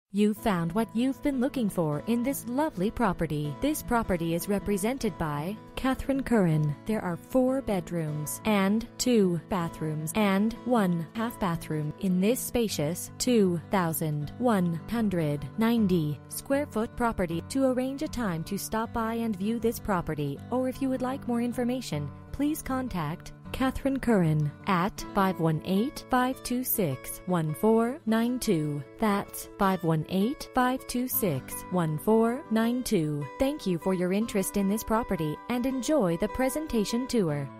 You found what you've been looking for in this lovely property. This property is represented by Catherine Curran. There are 4 bedrooms and 2 bathrooms and 1 half bathroom in this spacious 2,190 square foot property. To arrange a time to stop by and view this property, or if you would like more information, please contact Catherine Curran at 518-526-1492. That's 518-526-1492. Thank you for your interest in this property and enjoy the presentation tour.